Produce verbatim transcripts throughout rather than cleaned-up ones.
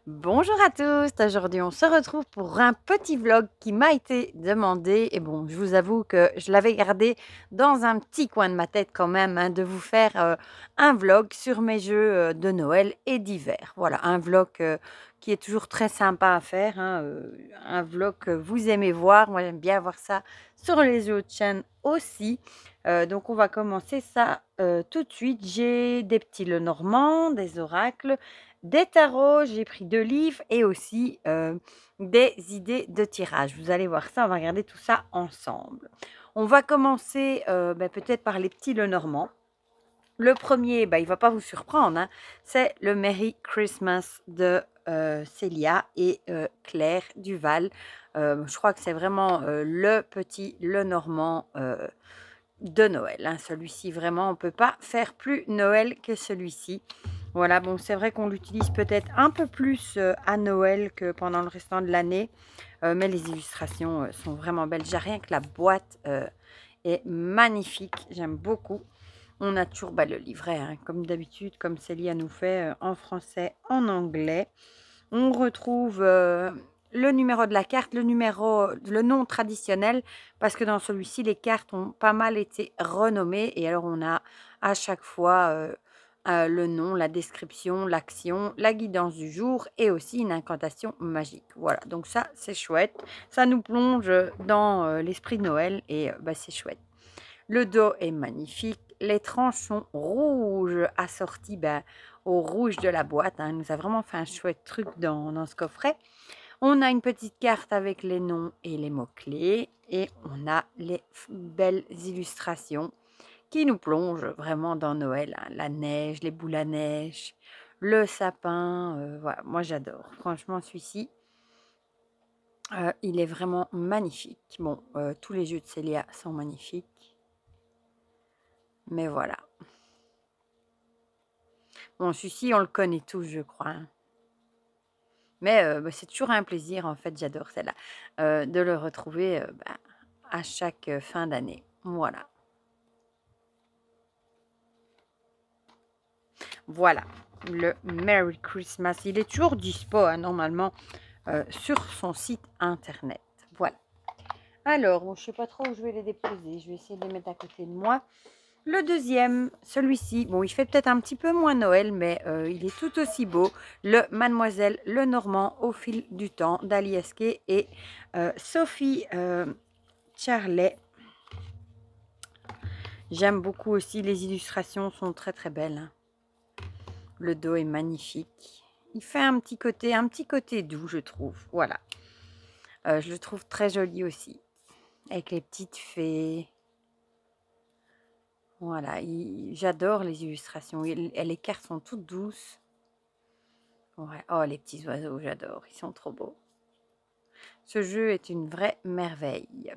Bonjour à tous, aujourd'hui on se retrouve pour un petit vlog qui m'a été demandé et bon, je vous avoue que je l'avais gardé dans un petit coin de ma tête quand même, hein, de vous faire euh, un vlog sur mes jeux euh, de Noël et d'hiver. Voilà, un vlog euh, qui est toujours très sympa à faire, hein, euh, un vlog que vous aimez voir, moi j'aime bien voir ça sur les autres chaînes aussi. Euh, donc on va commencer ça euh, tout de suite. J'ai des petits Lenormand, des oracles, des tarots, j'ai pris deux livres et aussi euh, des idées de tirage. Vous allez voir ça, on va regarder tout ça ensemble. On va commencer euh, ben, peut-être par les petits Lenormand. Le premier, ben, il ne va pas vous surprendre, hein, c'est le Merry Christmas de euh, Célia et euh, Claire Duval. Euh, je crois que c'est vraiment euh, le petit Lenormand euh, de Noël, hein. Celui-ci, vraiment, on ne peut pas faire plus Noël que celui-ci. Voilà, bon, c'est vrai qu'on l'utilise peut-être un peu plus euh, à Noël que pendant le restant de l'année, euh, mais les illustrations euh, sont vraiment belles. Déjà, rien que la boîte euh, est magnifique, j'aime beaucoup. On a toujours bah, le livret, hein, comme d'habitude, comme Célia nous fait, euh, en français, en anglais. On retrouve euh, le numéro de la carte, le numéro, le nom traditionnel, parce que dans celui-ci, les cartes ont pas mal été renommées. Et alors, on a à chaque fois euh, euh, le nom, la description, l'action, la guidance du jour et aussi une incantation magique. Voilà, donc ça, c'est chouette. Ça nous plonge dans euh, l'esprit de Noël et euh, bah, c'est chouette. Le dos est magnifique. Les tranches sont rouges, assorties ben, au rouge de la boîte, hein. Elle nous a vraiment fait un chouette truc dans, dans ce coffret. On a une petite carte avec les noms et les mots-clés. Et on a les belles illustrations qui nous plongent vraiment dans Noël, hein. La neige, les boules à neige, le sapin. Euh, voilà, moi j'adore. Franchement, celui-ci, euh, il est vraiment magnifique. Bon, euh, tous les jeux de Célia sont magnifiques. Mais voilà. Bon, celui-ci, on le connaît tous, je crois, hein. Mais euh, bah, c'est toujours un plaisir, en fait, j'adore celle-là, euh, de le retrouver euh, bah, à chaque euh, fin d'année. Voilà. Voilà, le Merry Christmas. Il est toujours dispo, hein, normalement, euh, sur son site internet. Voilà. Alors, bon, je ne sais pas trop où je vais les déposer. Je vais essayer de les mettre à côté de moi. Le deuxième, celui-ci, bon, il fait peut-être un petit peu moins Noël, mais euh, il est tout aussi beau. Le Mademoiselle Lenormand au fil du temps d'Ali Esquet et euh, Sophie euh, Charlet. J'aime beaucoup aussi, les illustrations sont très très belles, hein. Le dos est magnifique. Il fait un petit côté, un petit côté doux, je trouve. Voilà. Euh, je le trouve très joli aussi, avec les petites fées. Voilà, j'adore les illustrations. Et les cartes sont toutes douces. Ouais. Oh, les petits oiseaux, j'adore. Ils sont trop beaux. Ce jeu est une vraie merveille.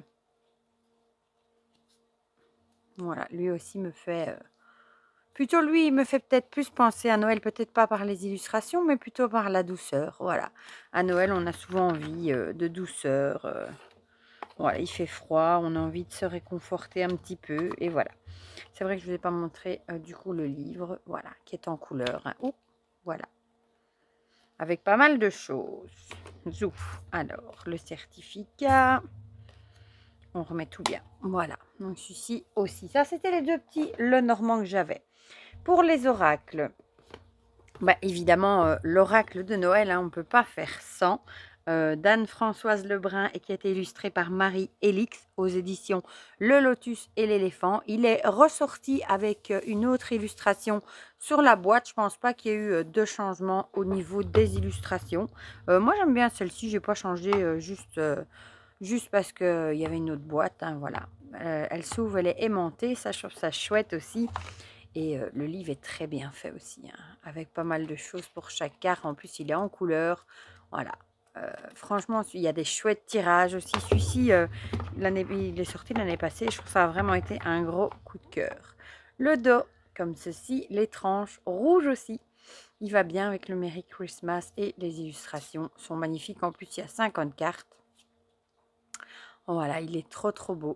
Voilà, lui aussi me fait... Euh... Plutôt lui, il me fait peut-être plus penser à Noël, peut-être pas par les illustrations, mais plutôt par la douceur. Voilà. À Noël, on a souvent envie euh, de douceur. Euh... Voilà, il fait froid, on a envie de se réconforter un petit peu. Et voilà. C'est vrai que je ne vous ai pas montré euh, du coup le livre, voilà, qui est en couleur, hein. Ouh, voilà. Avec pas mal de choses. Zouf. Alors, le certificat. On remet tout bien. Voilà. Donc, celui-ci aussi. Ça, c'était les deux petits Lenormand que j'avais. Pour les oracles, bah, évidemment, euh, l'oracle de Noël, hein, on ne peut pas faire sans. Euh, d'Anne-Françoise Lebrun et qui a été illustré par Marie Elix aux éditions Le Lotus et l'éléphant. Il est ressorti avec une autre illustration sur la boîte. Je ne pense pas qu'il y ait eu de changement au niveau des illustrations. Euh, moi, j'aime bien celle-ci. Je n'ai pas changé euh, juste, euh, juste parce qu'il y avait une autre boîte, hein, voilà. Euh, elle s'ouvre, elle est aimantée. Ça, je trouve ça chouette aussi. Et euh, le livre est très bien fait aussi, hein, avec pas mal de choses pour chaque carte. En plus, il est en couleur. Voilà. Euh, franchement, il y a des chouettes tirages aussi. Celui-ci, euh, il est sorti l'année passée. Je trouve que ça a vraiment été un gros coup de cœur. Le dos, comme ceci. Les tranches rouges aussi. Il va bien avec le Merry Christmas et les illustrations sont magnifiques. En plus, il y a cinquante cartes. Voilà, il est trop trop beau.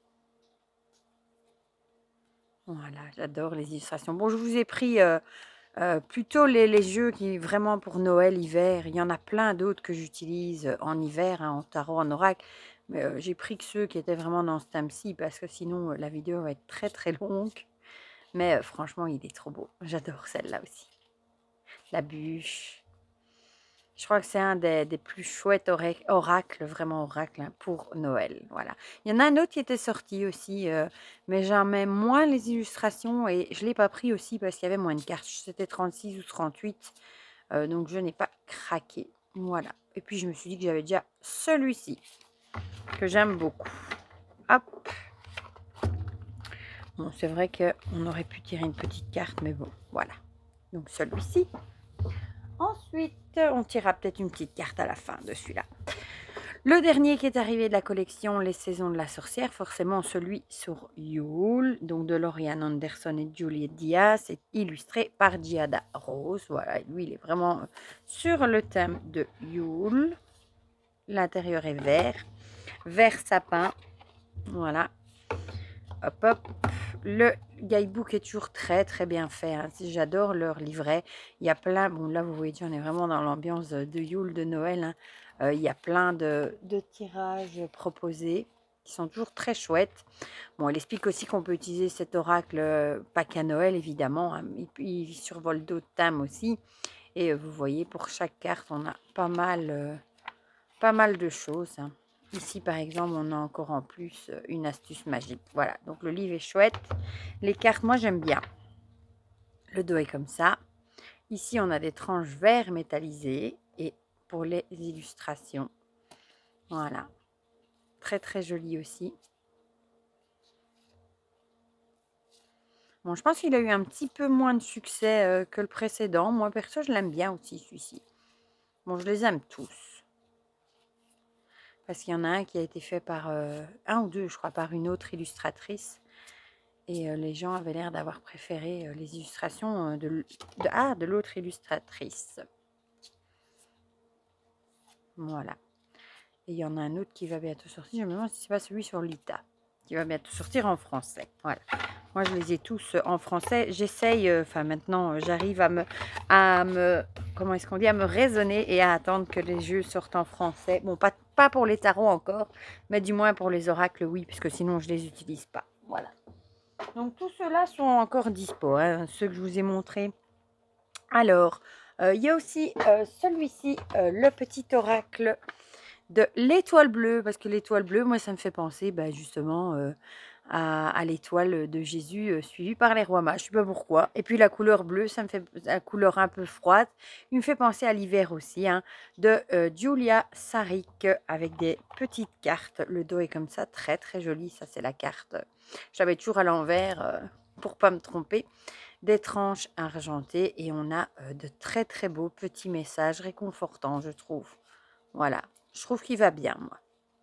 Voilà, j'adore les illustrations. Bon, je vous ai pris... Euh, Euh, plutôt les, les jeux qui vraiment pour Noël, hiver. Il y en a plein d'autres que j'utilise en hiver, hein, en tarot, en oracle. Mais euh, j'ai pris que ceux qui étaient vraiment dans ce thème-ci parce que sinon euh, la vidéo va être très très longue. Mais euh, franchement, il est trop beau. J'adore celle-là aussi. La bûche. Je crois que c'est un des, des plus chouettes ora- oracles, vraiment oracles, hein, pour Noël. Voilà. Il y en a un autre qui était sorti aussi, euh, mais j'en mets moins les illustrations et je ne l'ai pas pris aussi parce qu'il y avait moins de cartes. C'était trente-six ou trente-huit, euh, donc je n'ai pas craqué. Voilà. Et puis je me suis dit que j'avais déjà celui-ci, que j'aime beaucoup. Hop. Bon, c'est vrai qu'on aurait pu tirer une petite carte, mais bon, voilà. Donc celui-ci. Ensuite, on tirera peut-être une petite carte à la fin de celui-là. Le dernier qui est arrivé de la collection Les Saisons de la Sorcière, forcément celui sur Yule, donc de Lauriane Anderson et Juliette Diaz, est illustré par Giada Rose. Voilà, lui il est vraiment sur le thème de Yule. L'intérieur est vert, vert sapin. Voilà. Hop hop. Le guidebook est toujours très très bien fait, hein. J'adore leur livret. Il y a plein, bon là vous voyez, on est vraiment dans l'ambiance de Yule, de Noël, hein. Euh, il y a plein de, de tirages proposés qui sont toujours très chouettes. Bon, elle explique aussi qu'on peut utiliser cet oracle euh, pas qu'à Noël évidemment, hein. Il, il survole d'autres thèmes aussi. Et euh, vous voyez, pour chaque carte, on a pas mal, euh, pas mal de choses, hein. Ici, par exemple, on a encore en plus une astuce magique. Voilà, donc le livre est chouette. Les cartes, moi, j'aime bien. Le dos est comme ça. Ici, on a des tranches verts métallisées. Et pour les illustrations, voilà. Très, très joli aussi. Bon, je pense qu'il a eu un petit peu moins de succès euh, que le précédent. Moi, perso, je l'aime bien aussi, celui-ci. Bon, je les aime tous. Parce qu'il y en a un qui a été fait par, euh, un ou deux, je crois, par une autre illustratrice. Et euh, les gens avaient l'air d'avoir préféré euh, les illustrations euh, de, de, ah, de l'autre illustratrice. Voilà. Et il y en a un autre qui va bientôt sortir. Je me demande si c'est pas celui sur Lita, qui va bientôt sortir en français. Voilà. Moi, je les ai tous en français. J'essaye, enfin euh, maintenant, euh, j'arrive à me, à me, comment est-ce qu'on dit, à me raisonner et à attendre que les jeux sortent en français. Bon, pas, pas pour les tarots encore, mais du moins pour les oracles, oui, puisque sinon, je les utilise pas. Voilà. Donc, tous ceux-là sont encore dispo, hein, ceux que je vous ai montrés. Alors, euh, il y a aussi euh, celui-ci, euh, le petit oracle de l'étoile bleue, parce que l'étoile bleue, moi, ça me fait penser bah, justement euh, à, à l'étoile de Jésus euh, suivie par les rois mages. Je ne sais pas pourquoi. Et puis la couleur bleue, ça me fait la couleur un peu froide. Il me fait penser à l'hiver aussi, hein, de euh, Julia Sarik avec des petites cartes. Le dos est comme ça, très très joli. Ça, c'est la carte. Je l'avais toujours à l'envers euh, pour pas me tromper. Des tranches argentées et on a euh, de très très beaux petits messages réconfortants, je trouve. Voilà. Je trouve qu'il va bien, moi,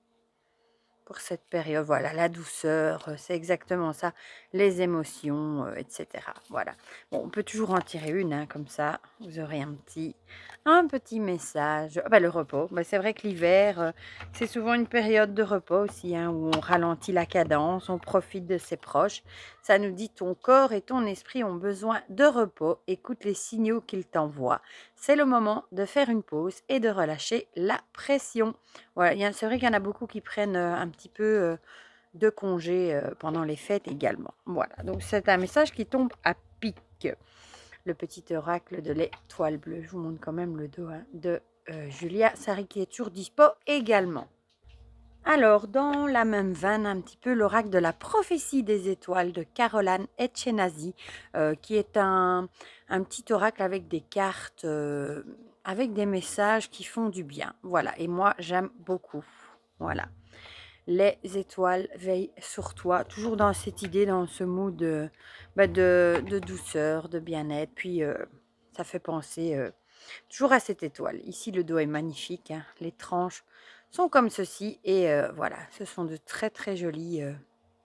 pour cette période. Voilà, la douceur, euh, c'est exactement ça. Les émotions, euh, et cetera. Voilà. Bon, on peut toujours en tirer une, hein, comme ça. Vous aurez un petit, un petit message. Ah, bah, le repos. Bah, c'est vrai que l'hiver, euh, c'est souvent une période de repos aussi, hein, où on ralentit la cadence, on profite de ses proches. Ça nous dit ton corps et ton esprit ont besoin de repos. Écoute les signaux qu'ils t'envoient. C'est le moment de faire une pause et de relâcher la pression. Voilà, c'est vrai qu'il y en a beaucoup qui prennent euh, un petit peu euh, de congé euh, pendant les fêtes également. Voilà, donc c'est un message qui tombe à pic. Le petit oracle de l'étoile bleue. Je vous montre quand même le dos, hein, de euh, Julia Sari qui est toujours dispo également. Alors, dans la même veine, un petit peu l'oracle de la prophétie des étoiles de Caroline Etchenazi, euh, qui est un, un petit oracle avec des cartes, euh, avec des messages qui font du bien. Voilà, et moi, j'aime beaucoup. Voilà. Les étoiles veillent sur toi, toujours dans cette idée, dans ce mood de, bah de, de douceur, de bien-être. Puis, euh, ça fait penser euh, toujours à cette étoile. Ici, le dos est magnifique, hein. Les tranches sont comme ceci. Et euh, voilà, ce sont de très très jolis... Euh...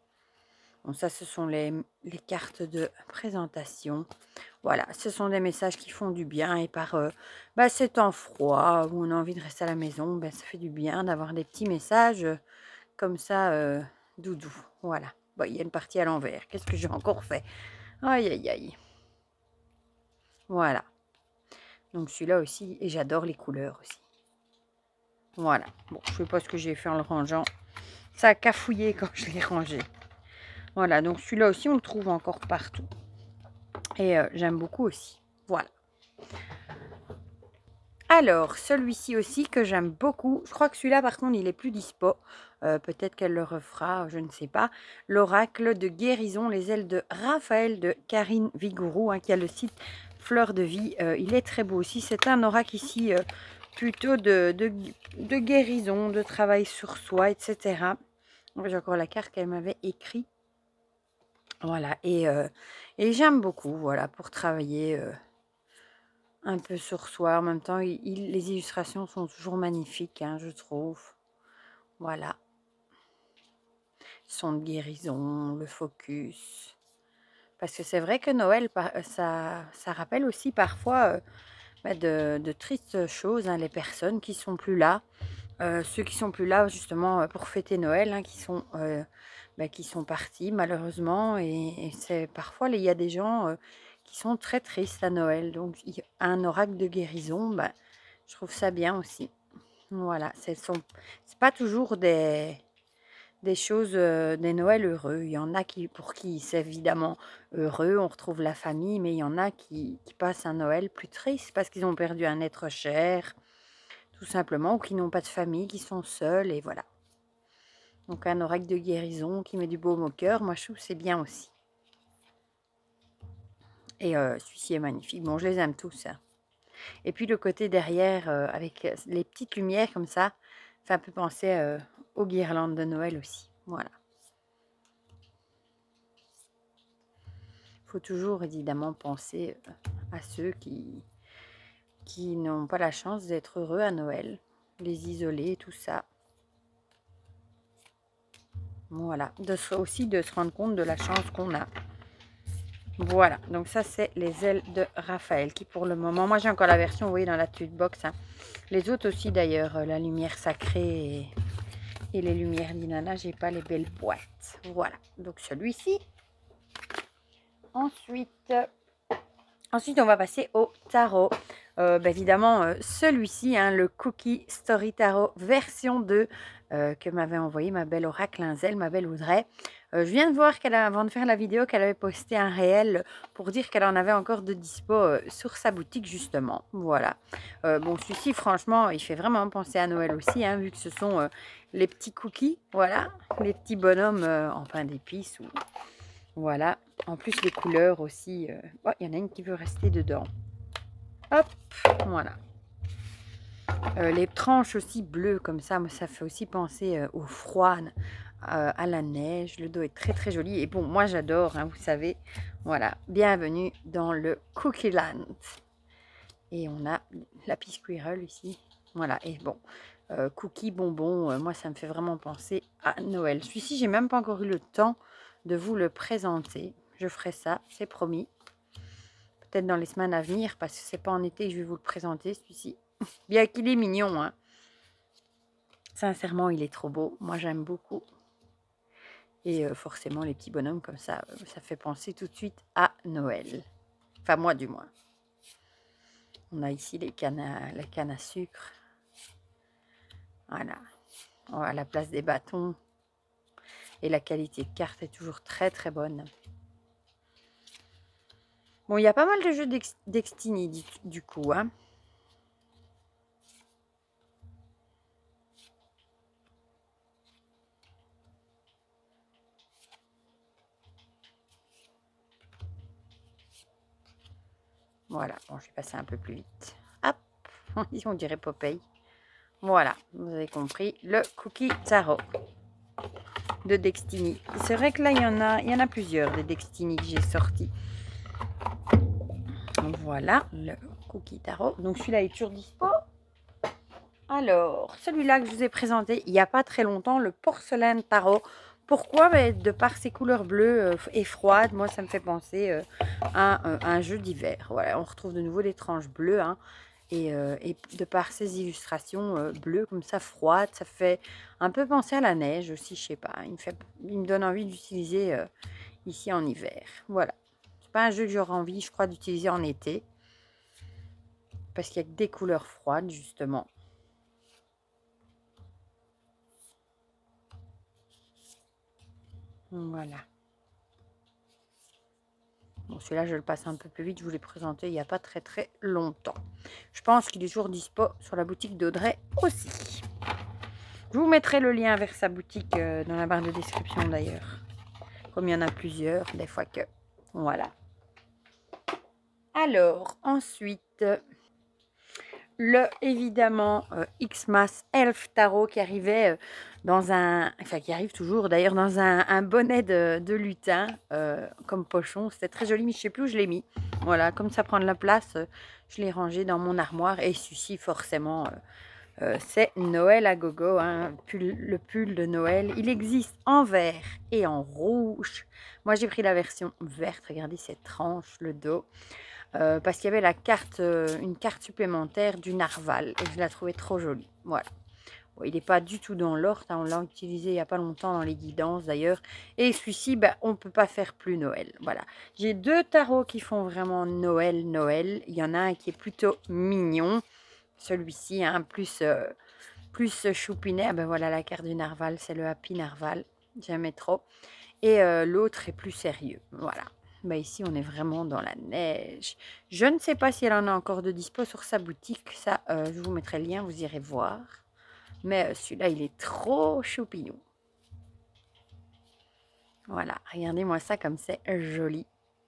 Bon, ça, ce sont les, les cartes de présentation. Voilà, ce sont des messages qui font du bien. Et par euh, bah, ces temps froids où on a envie de rester à la maison, bah, ça fait du bien d'avoir des petits messages euh, comme ça, euh, doudou. Voilà. Bon, il y a une partie à l'envers. Qu'est-ce que j'ai encore fait? Aïe, aïe, aïe. Voilà. Donc celui-là aussi, et j'adore les couleurs aussi. Voilà. Bon, je ne sais pas ce que j'ai fait en le rangeant. Ça a cafouillé quand je l'ai rangé. Voilà, donc celui-là aussi, on le trouve encore partout. Et euh, j'aime beaucoup aussi. Voilà. Alors, celui-ci aussi que j'aime beaucoup. Je crois que celui-là, par contre, il est plus dispo. Euh, Peut-être qu'elle le refera, je ne sais pas. L'oracle de guérison, les ailes de Raphaël de Karine Vigourou, hein, qui a le site Fleur de Vie. Euh, il est très beau aussi. C'est un oracle ici euh, plutôt de, de, de guérison, de travail sur soi, et cetera. J'ai encore la carte qu'elle m'avait écrite. Voilà, et, euh, et j'aime beaucoup, voilà, pour travailler euh, un peu sur soi. En même temps, il, il- les illustrations sont toujours magnifiques, hein, je trouve. Voilà. Son de guérison, le focus. Parce que c'est vrai que Noël, par- ça, ça rappelle aussi parfois euh, bah, de, de tristes choses, hein, les personnes qui sont plus là. Euh, ceux qui sont plus là justement euh, pour fêter Noël, hein, qui sont euh, bah, qui sont partis malheureusement, et, et c'est parfois il y a des gens euh, qui sont très tristes à Noël, donc il y a un oracle de guérison, bah, je trouve ça bien aussi. Voilà, c'est sont c'est pas toujours des des choses, euh, des Noëls heureux. Il y en a qui pour qui c'est évidemment heureux, on retrouve la famille, mais il y en a qui, qui passent un Noël plus triste parce qu'ils ont perdu un être cher, tout simplement, ou qui n'ont pas de famille, qui sont seuls, et voilà. Donc un oracle de guérison qui met du baume au cœur, moi je trouve que c'est bien aussi. Et euh, celui-ci est magnifique. Bon, je les aime tous, hein. Et puis le côté derrière, euh, avec les petites lumières comme ça, fait un peu penser euh, aux guirlandes de Noël aussi. Voilà. Il faut toujours évidemment penser euh, à ceux qui, qui n'ont pas la chance d'être heureux à Noël. Les isoler, tout ça. Voilà. De se, aussi de se rendre compte de la chance qu'on a. Voilà, donc ça c'est les ailes de Raphaël qui pour le moment, moi j'ai encore la version, vous voyez, dans la tube box, hein. Les autres aussi d'ailleurs, euh, la lumière sacrée et, et les lumières d'Inanna, j'ai pas les belles boîtes. Voilà, donc celui-ci. Ensuite, ensuite on va passer au tarot. Euh, bah, évidemment, euh, celui-ci, hein, le Cookie Story Tarot version deux euh, que m'avait envoyé ma belle Oracle Linzel, ma belle Audrey. Euh, je viens de voir qu'elle, avant de faire la vidéo, qu'elle avait posté un réel pour dire qu'elle en avait encore de dispo euh, sur sa boutique, justement. Voilà. Euh, bon, celui-ci, franchement, il fait vraiment penser à Noël aussi, hein, vu que ce sont euh, les petits cookies, voilà, les petits bonhommes euh, en pain d'épices. Ou... Voilà. En plus, les couleurs aussi. Euh... Oh, il y en a une qui veut rester dedans. Hop, voilà. Euh, les tranches aussi bleues comme ça, ça fait aussi penser euh, au froid, euh, à la neige. Le dos est très très joli. Et bon, moi j'adore, hein, vous savez. Voilà, bienvenue dans le Cookie Land. Et on a la Squirrel ici. Voilà, et bon, euh, cookies, bonbons, euh, moi ça me fait vraiment penser à Noël. Celui-ci, j'ai même pas encore eu le temps de vous le présenter. Je ferai ça, c'est promis. Peut-être dans les semaines à venir, parce que c'est pas en été que je vais vous le présenter, celui-ci. Bien qu'il est mignon, hein. Sincèrement, il est trop beau. Moi, j'aime beaucoup. Et euh, forcément, les petits bonhommes comme ça, euh, ça fait penser tout de suite à Noël. Enfin, moi, du moins. On a ici les cannes à, la canne à sucre. Voilà. Oh, à la place des bâtons. Et la qualité de carte est toujours très, très bonne. Bon, il y a pas mal de jeux d'Extini, du, du coup, hein. Voilà, bon, je vais passer un peu plus vite. Hop, on dirait Popeye. Voilà, vous avez compris, le Cookie Tarot de Dextini. C'est vrai que là, il y en a, il y en a plusieurs des Dextini que j'ai sortis. Voilà, le Cookie Tarot. Donc celui-là est toujours dispo. Alors, celui-là que je vous ai présenté il n'y a pas très longtemps, le Porcelaine Tarot. Pourquoi? Ben, de par ses couleurs bleues euh, et froides, moi ça me fait penser euh, à, euh, à un jeu d'hiver. Voilà, on retrouve de nouveau des tranches bleues, hein, et, euh, et de par ces illustrations euh, bleues comme ça, froides, ça fait un peu penser à la neige aussi, je sais pas. Il me, fait, il me donne envie d'utiliser euh, ici en hiver. Voilà, c'est pas un jeu que j'aurais envie, je crois, d'utiliser en été. parce qu'il y a que des couleurs froides, justement. Voilà. Bon, celui-là, je le passe un peu plus vite. Je vous l'ai présenté il n'y a pas très très longtemps. Je pense qu'il est toujours dispo sur la boutique d'Audrey aussi. Je vous mettrai le lien vers sa boutique euh, dans la barre de description d'ailleurs. Comme il y en a plusieurs, des fois que... Voilà. Alors, ensuite... Le, évidemment, euh, Xmas Elf Tarot qui arrivait euh, dans un... Enfin, qui arrive toujours d'ailleurs dans un, un bonnet de, de lutin euh, comme pochon. C'était très joli, mais je ne sais plus où je l'ai mis. Voilà, comme ça prend de la place, euh, je l'ai rangé dans mon armoire. Et celui-ci, forcément, euh, euh, c'est Noël à gogo. Hein, pull, le pull de Noël. Il existe en vert et en rouge. Moi, j'ai pris la version verte. Regardez cette tranche, le dos. Euh, parce qu'il y avait la carte, euh, une carte supplémentaire du narval et je la trouvais trop jolie. Voilà. Bon, il n'est pas du tout dans l'or, hein, on l'a utilisé il n'y a pas longtemps dans les guidances d'ailleurs. Et celui-ci, ben, on ne peut pas faire plus Noël. Voilà. J'ai deux tarots qui font vraiment Noël, Noël. Il y en a un qui est plutôt mignon. Celui-ci, hein, plus, euh, plus choupinet. Ah ben voilà, la carte du narval, c'est le Happy Narval. J'aimais trop. Et euh, l'autre est plus sérieux. Voilà. Bah ici, on est vraiment dans la neige. Je ne sais pas si elle en a encore de dispo sur sa boutique. Ça, euh, je vous mettrai le lien, vous irez voir. Mais euh, celui-là, il est trop choupinou. Voilà, regardez-moi ça comme c'est joli.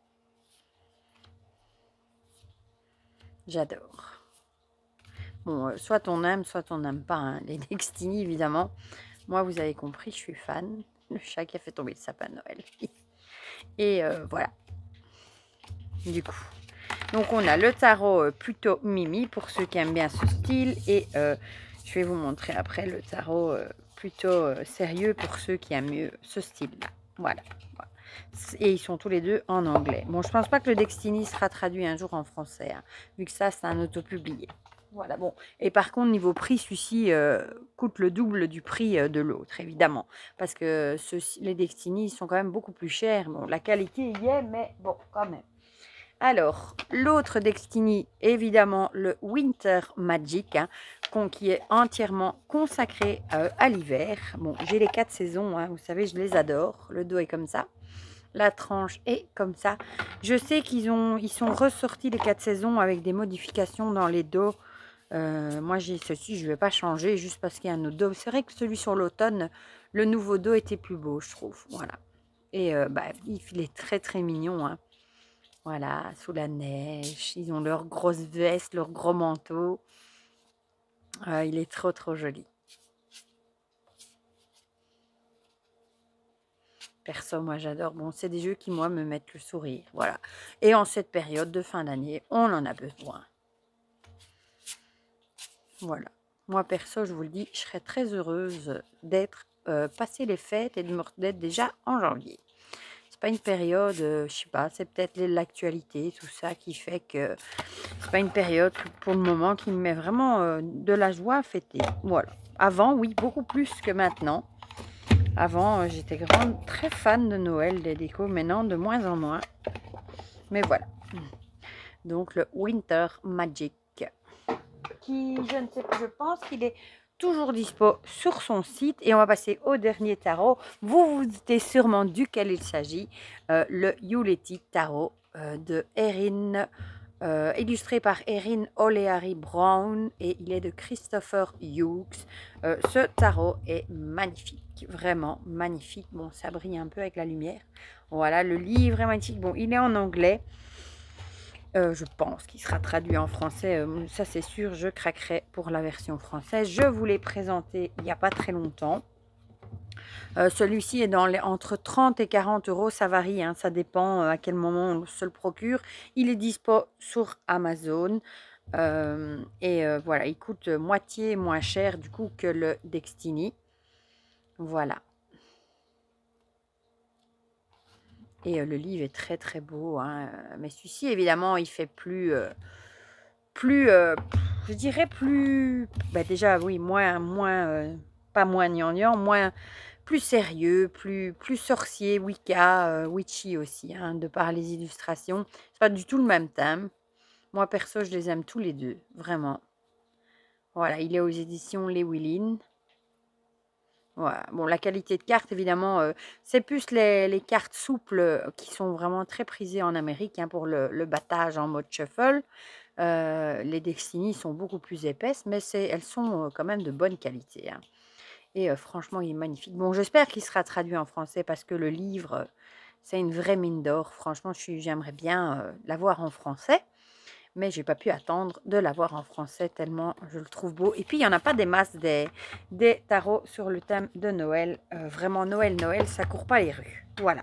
J'adore. Bon, euh, soit on aime, soit on n'aime pas. Hein. Les Dextini, évidemment. Moi, vous avez compris, je suis fan. Le chat qui a fait tomber le sapin de Noël. Et euh, voilà. Du coup, donc on a le tarot euh, plutôt Mimi pour ceux qui aiment bien ce style et euh, je vais vous montrer après le tarot euh, plutôt euh, sérieux pour ceux qui aiment mieux ce style-là. Voilà. Voilà. Et ils sont tous les deux en anglais. Bon, je pense pas que le Dextini sera traduit un jour en français, hein, vu que ça c'est un autopublié. Voilà, bon. Et par contre, niveau prix, celui-ci euh, coûte le double du prix euh, de l'autre, évidemment. Parce que ceux les Dextini sont quand même beaucoup plus chers. Bon, la qualité y est, mais bon, quand même. Alors, l'autre Dextini, évidemment, le Winter Magic, hein, qui est entièrement consacré euh, à l'hiver. Bon, j'ai les quatre saisons, hein, vous savez, je les adore. Le dos est comme ça. La tranche est comme ça. Je sais qu'ils ont, ils sont ressortis les quatre saisons avec des modifications dans les dos. Euh, moi, j'ai ceci, je ne vais pas changer juste parce qu'il y a un autre dos. C'est vrai que celui sur l'automne, le nouveau dos était plus beau, je trouve. Voilà. Et euh, bah, il est très, très mignon, hein. Voilà, sous la neige, ils ont leurs grosses vestes, leurs gros manteaux. Euh, il est trop, trop joli. Perso, moi, j'adore. Bon, c'est des jeux qui, moi, me mettent le sourire. Voilà. Et en cette période de fin d'année, on en a besoin. Voilà. Moi, perso, je vous le dis, je serais très heureuse d'être euh, passé les fêtes et d'être déjà en janvier. Pas une période, euh, je sais pas, c'est peut-être l'actualité, tout ça qui fait que c'est pas une période pour le moment qui me met vraiment euh, de la joie à fêter. Voilà. Avant, oui, beaucoup plus que maintenant. Avant, euh, j'étais grande, très fan de Noël, des décos. Maintenant, de moins en moins. Mais voilà. Donc, le Winter Magic. Qui, je ne sais pas, je pense qu'il est toujours dispo sur son site. Et on va passer au dernier tarot. Vous vous doutez sûrement duquel il s'agit. Euh, le Yuleti Tarot euh, de Erin, euh, illustré par Erin O'Leary Brown. Et il est de Christopher Hughes. Euh, ce tarot est magnifique. Vraiment magnifique. Bon, ça brille un peu avec la lumière. Voilà, le livre est magnifique. Bon, il est en anglais. Euh, je pense qu'il sera traduit en français, euh, ça c'est sûr, je craquerai pour la version française. Je vous l'ai présenté il n'y a pas très longtemps. Euh, Celui-ci est dans les, entre trente et quarante euros, ça varie, hein, ça dépend à quel moment on se le procure. Il est dispo sur Amazon euh, et euh, voilà, il coûte moitié moins cher du coup que le Dextini. Voilà. Et euh, le livre est très très beau, hein. Mais celui-ci évidemment il fait plus... Euh, plus, euh, je dirais plus, bah déjà oui, moins, moins, euh, pas moins gnangnan, moins, plus sérieux, plus, plus sorcier, Wicca, euh, witchy aussi, hein, de par les illustrations. C'est pas du tout le même thème. Moi, perso, je les aime tous les deux, vraiment. Voilà, il est aux éditions Llewellyn. Voilà. Bon, la qualité de carte, évidemment, euh, c'est plus les, les cartes souples euh, qui sont vraiment très prisées en Amérique hein, pour le, le battage en mode shuffle. Euh, les Destiny sont beaucoup plus épaisses, mais c'est, elles sont euh, quand même de bonne qualité. Hein. Et euh, franchement, il est magnifique. Bon, j'espère qu'il sera traduit en français parce que le livre, euh, c'est une vraie mine d'or. Franchement, je suis- j'aimerais bien euh, l'avoir en français. Mais j'ai pas pu attendre de l'avoir en français tellement je le trouve beau. Et puis, il n'y en a pas des masses des, des tarots sur le thème de Noël. Euh, vraiment, Noël, Noël, ça court pas les rues. Voilà.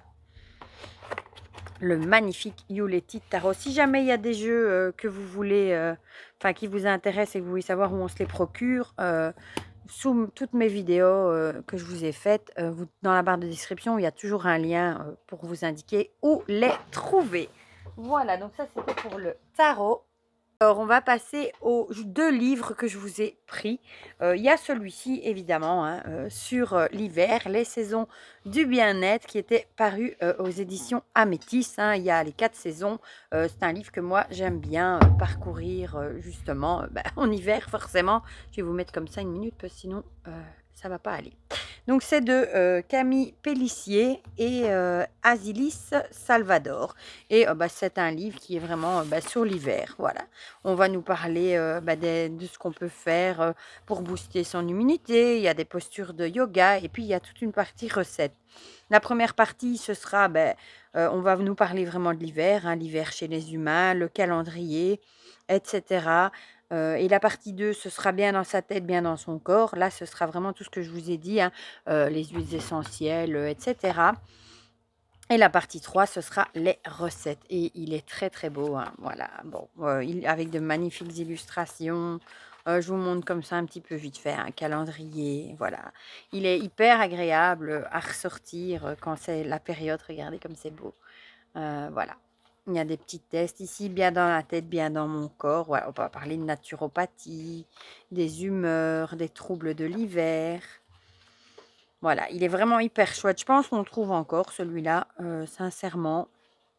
Le magnifique Yuletide Tarot. Si jamais il y a des jeux euh, que vous voulez, euh, enfin, qui vous intéressent et que vous voulez savoir où on se les procure, euh, sous toutes mes vidéos euh, que je vous ai faites, euh, vous, dans la barre de description, il y a toujours un lien euh, pour vous indiquer où les trouver. Voilà, donc ça c'était pour le tarot. Alors, on va passer aux deux livres que je vous ai pris. Euh, il y a celui-ci, évidemment, hein, euh, sur euh, l'hiver, les saisons du bien-être, qui était paru euh, aux éditions Améthyste. Hein, il y a les quatre saisons. Euh, c'est un livre que moi, j'aime bien euh, parcourir, euh, justement, euh, bah, en hiver, forcément. Je vais vous mettre comme ça une minute, parce que sinon, euh, ça ne va pas aller. Donc, c'est de euh, Camille Pellissier et euh, Asilis Salvador. Et euh, bah, c'est un livre qui est vraiment euh, bah, sur l'hiver. Voilà. On va nous parler euh, bah, de, de ce qu'on peut faire euh, pour booster son immunité. Il y a des postures de yoga et puis il y a toute une partie recette. La première partie, ce sera, bah, euh, on va nous parler vraiment de l'hiver, hein, l'hiver chez les humains, le calendrier, et cetera. Euh, et la partie deux, ce sera bien dans sa tête, bien dans son corps. Là, ce sera vraiment tout ce que je vous ai dit, hein, euh, les huiles essentielles, euh, et cetera. Et la partie trois, ce sera les recettes. Et il est très très beau. Hein. Voilà, bon, euh, il, avec de magnifiques illustrations. Euh, je vous montre comme ça un petit peu vite fait un calendrier. Voilà, il est hyper agréable à ressortir euh, quand c'est la période. Regardez comme c'est beau. Euh, voilà. Il y a des petits tests ici, bien dans la tête, bien dans mon corps. Voilà, on va parler de naturopathie, des humeurs, des troubles de l'hiver. Voilà, il est vraiment hyper chouette. Je pense qu'on le trouve encore, celui-là, euh, sincèrement.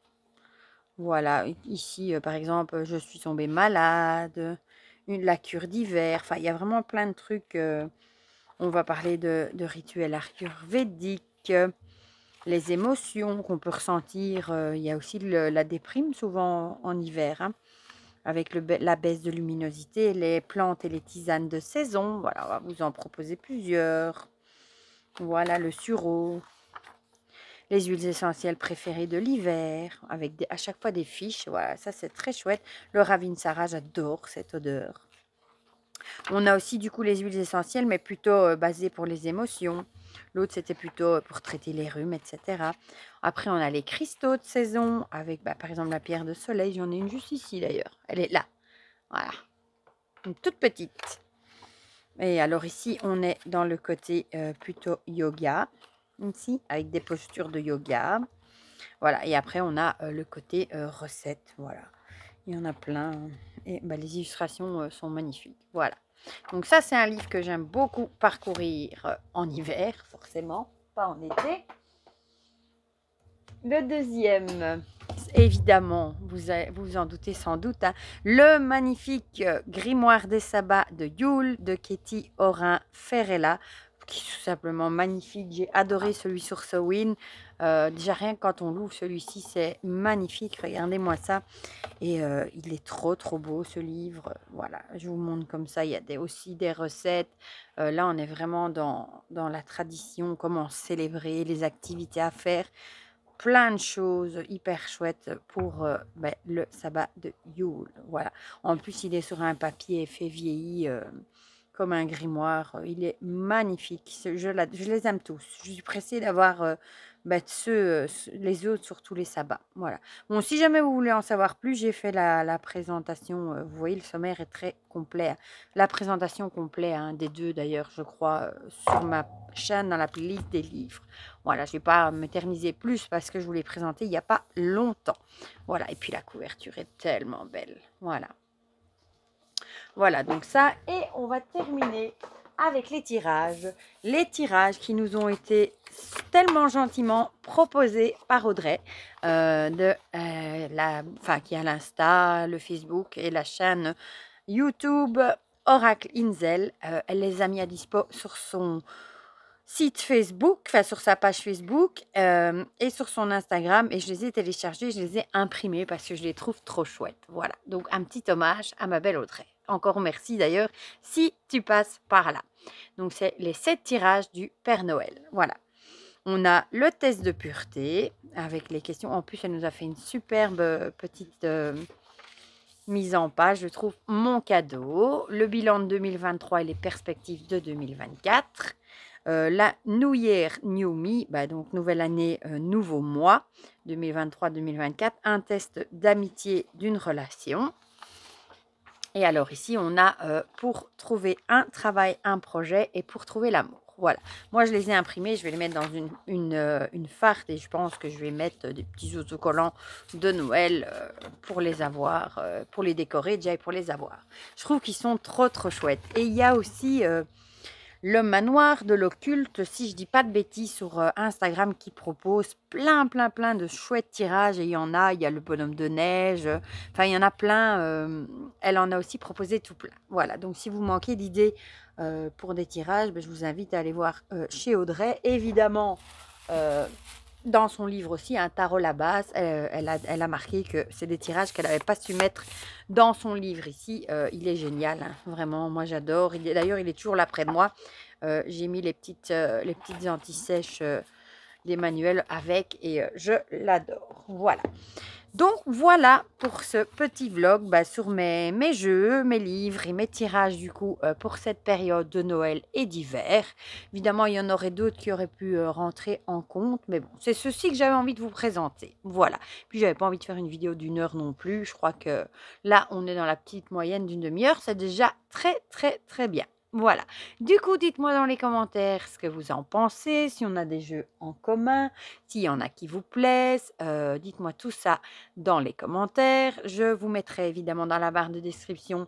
Voilà, ici, euh, par exemple, je suis tombée malade, une, la cure d'hiver. Enfin, il y a vraiment plein de trucs. euh, on va parler de, de rituels ayurvédiques, euh, les émotions qu'on peut ressentir. euh, il y a aussi le- la déprime, souvent en, en hiver, hein, avec le, la baisse de luminosité, les plantes et les tisanes de saison. Voilà, on va vous en proposer plusieurs. Voilà, le sureau. Les huiles essentielles préférées de l'hiver, avec des, à chaque fois des fiches. Voilà, ça c'est très chouette. Le Ravinsara, j'adore cette odeur. On a aussi du coup les huiles essentielles, mais plutôt euh, basées pour les émotions. L'autre, c'était plutôt euh, pour traiter les rhumes, et cetera. Après, on a les cristaux de saison, avec bah, par exemple la pierre de soleil. J'en ai une juste ici d'ailleurs. Elle est là. Voilà. Une toute petite. Et alors ici, on est dans le côté euh, plutôt yoga. Ici, avec des postures de yoga. Voilà, et après, on a euh, le côté euh, recette. Voilà, il y en a plein. Et bah, les illustrations euh, sont magnifiques. Voilà. Donc ça, c'est un livre que j'aime beaucoup parcourir euh, en hiver, forcément, pas en été. Le deuxième, évidemment, vous a- vous en doutez sans doute, hein, le magnifique euh, Grimoire des sabbats de Yule de Katie Orin Ferrella, qui est tout simplement magnifique. J'ai adoré celui sur Samhain. Euh, déjà rien que quand on l'ouvre, celui-ci, c'est magnifique. Regardez-moi ça. Et euh, il est trop, trop beau ce livre. Voilà, je vous montre comme ça. Il y a des, aussi des recettes. Euh, là, on est vraiment dans, dans la tradition, comment célébrer, les activités à faire. Plein de choses hyper chouettes pour euh, ben, le sabbat de Yule. Voilà. En plus, il est sur un papier fait vieilli euh, comme un grimoire. Il est magnifique. Je, la, je les aime tous. Je suis pressée d'avoir euh, ben, ceux, euh, les autres sur tous les sabbats. Voilà. Bon, si jamais vous voulez en savoir plus, j'ai fait la, la présentation. Euh, vous voyez, le sommaire est très complet. La présentation complète hein, des deux, d'ailleurs, je crois, euh, sur ma chaîne dans la playlist des livres. Voilà, je ne vais pas m'éterniser plus parce que je vous l'ai présenté il n'y a pas longtemps. Voilà, et puis la couverture est tellement belle. Voilà. Voilà, donc ça, et on va terminer avec les tirages. Les tirages qui nous ont été tellement gentiment proposés par Audrey, euh, de, euh, la, enfin, qui a l'Insta, le Facebook et la chaîne YouTube Oracle Inzel. Euh, elle les a mis à dispo sur son site Facebook, enfin sur sa page Facebook euh, et sur son Instagram, et je les ai téléchargés, je les ai imprimés parce que je les trouve trop chouettes. Voilà, donc un petit hommage à ma belle Audrey. Encore merci d'ailleurs si tu passes par là. Donc c'est les sept tirages du Père Noël. Voilà. On a le test de pureté avec les questions. En plus, elle nous a fait une superbe petite euh, mise en page, je trouve, mon cadeau. Le bilan de deux mille vingt-trois et les perspectives de deux mille vingt-quatre. Euh, la New Year, New Me, bah donc nouvelle année, euh, nouveau mois, deux mille vingt-trois deux mille vingt-quatre, un test d'amitié d'une relation. Et alors ici, on a euh, pour trouver un travail, un projet et pour trouver l'amour. Voilà, moi je les ai imprimés, je vais les mettre dans une, une, euh, une farte et je pense que je vais mettre des petits autocollants de Noël euh, pour les avoir, euh, pour les décorer déjà et pour les avoir. Je trouve qu'ils sont trop trop chouettes. Et il y a aussi... Euh, le manoir de l'occulte, si je dis pas de bêtises, sur euh, Instagram, qui propose plein, plein, plein de chouettes tirages. Et il y en a, il y a le bonhomme de neige. euh, Enfin, il y en a plein. euh, elle en a aussi proposé tout plein. Voilà, donc si vous manquez d'idées euh, pour des tirages, ben, je vous invite à aller voir euh, chez Audrey. Évidemment, euh, dans son livre aussi, un tarot la base, elle, elle, a, elle a marqué que c'est des tirages qu'elle n'avait pas su mettre dans son livre ici. Euh, il est génial, hein, vraiment, moi j'adore. D'ailleurs, il est toujours là près de moi. Euh, J'ai mis les petites, euh, les petites anti-sèches euh, d'Emmanuel avec et euh, je l'adore. Voilà. Donc voilà pour ce petit vlog bah, sur mes, mes jeux, mes livres et mes tirages du coup euh, pour cette période de Noël et d'hiver. Évidemment, il y en aurait d'autres qui auraient pu euh, rentrer en compte, mais bon, c'est ceci que j'avais envie de vous présenter. Voilà. Puis j'avais pas envie de faire une vidéo d'une heure non plus. Je crois que là, on est dans la petite moyenne d'une demi-heure. C'est déjà très très très bien. Voilà. Du coup, dites-moi dans les commentaires ce que vous en pensez, si on a des jeux en commun, s'il y en a qui vous plaisent. Euh, dites-moi tout ça dans les commentaires. Je vous mettrai évidemment dans la barre de description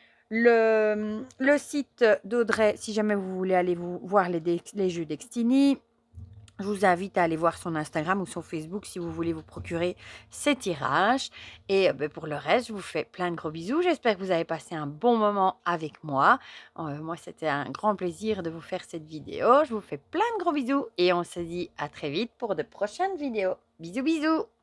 le, le site d'Audrey si jamais vous voulez aller vous voir les, les jeux Destiny. Je vous invite à aller voir son Instagram ou son Facebook si vous voulez vous procurer ces tirages. Et ben, pour le reste, je vous fais plein de gros bisous. J'espère que vous avez passé un bon moment avec moi. Euh, moi, c'était un grand plaisir de vous faire cette vidéo. Je vous fais plein de gros bisous et on se dit à très vite pour de prochaines vidéos. Bisous, bisous!